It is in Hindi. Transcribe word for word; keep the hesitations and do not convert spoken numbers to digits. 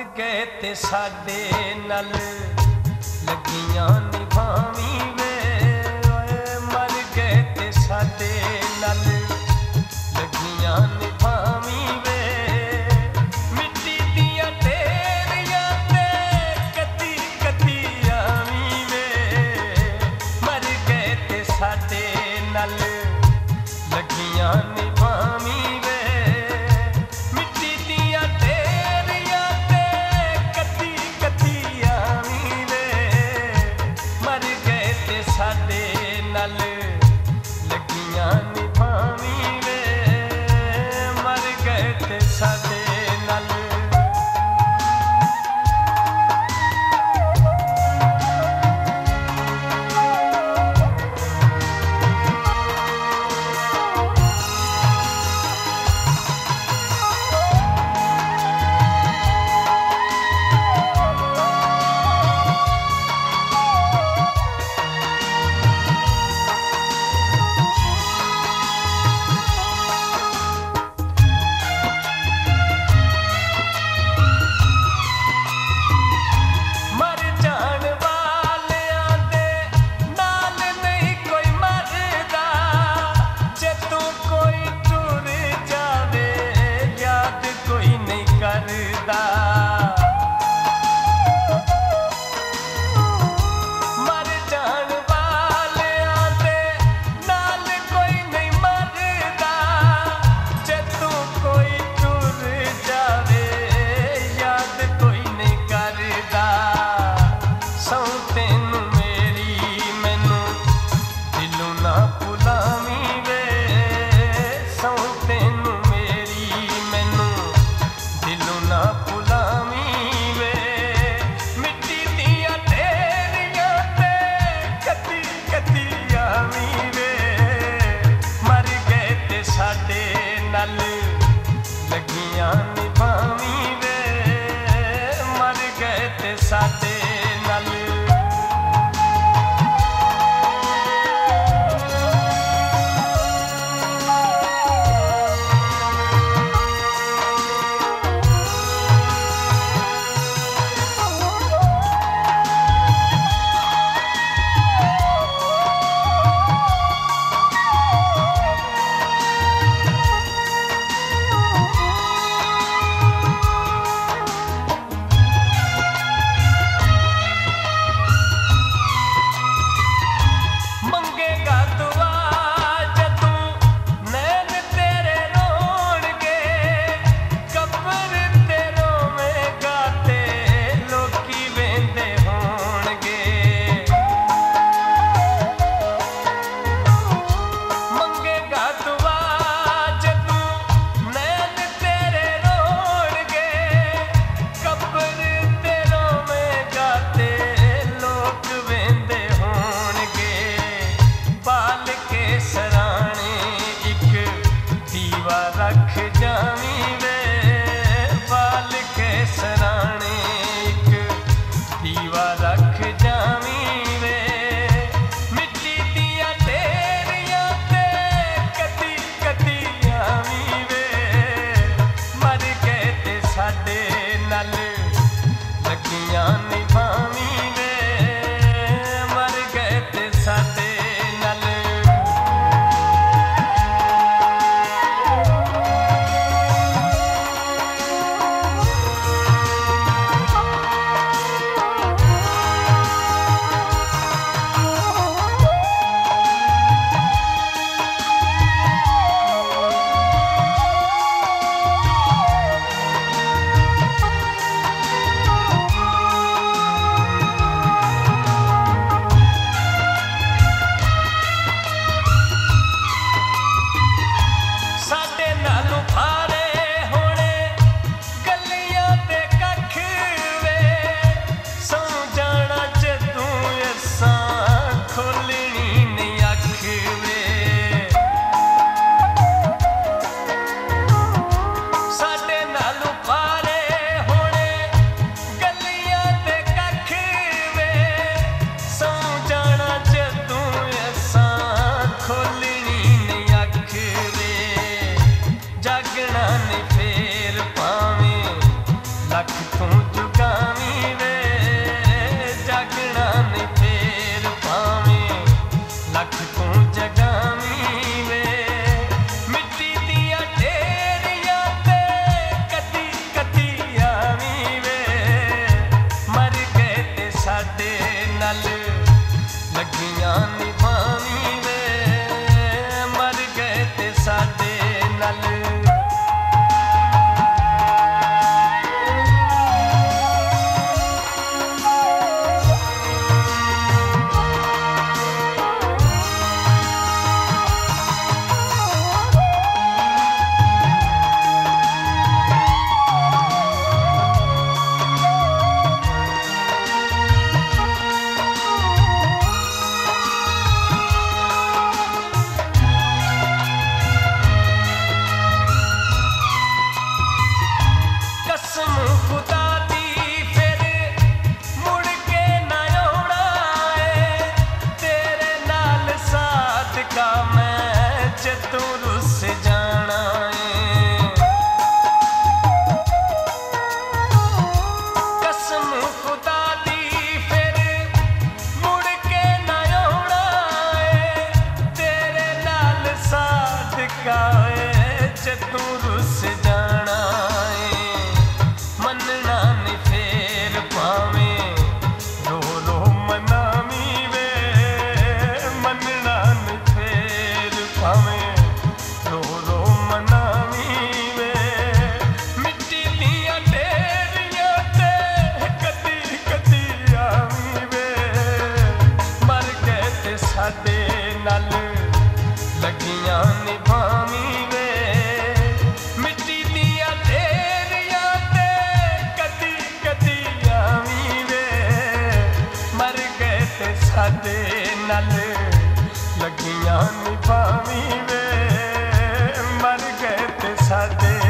गए ते साडे नल लगियां निभावी वे मर गए ते साडे नल लगियां निभावी वे मिट्टी दियां ढेरियां ते कती कती आवी वे मर गए ते साडे नल लगियां निभावी वे मिट्टी दियां ढेरियां ते कती कती आवी वे मर गए ते साडे नल लगियां निभावी वे मर गए ते साडे नल लगियां निभावी वे मर गए ते साडे नल रख जावी वे बाल के सराणे एक दीवा रख जावी वे मिट्टी दियां ढेरियां ते कती कती आवी वे मर गए ते साडे नल लगियां निभावी वे मर गए ते साडे नल लगियां निभावी वे मर गए ते साडे नाल तू रुस जाना है कसम खुदा दी फिर मुड़ के ना आउणा है तेरे नाल सादका है जे तू रुस जाना है मनना नहीं फेर पावें रो रो मनावी वे मनना नहीं फेर पावें साडे नाल लगियां निभावी वे मिट्टी दिया ढेरियां ते कदी कदी आवी वे मर गए ते साडे नाल लगियां निभावी वे मर गए ते साडे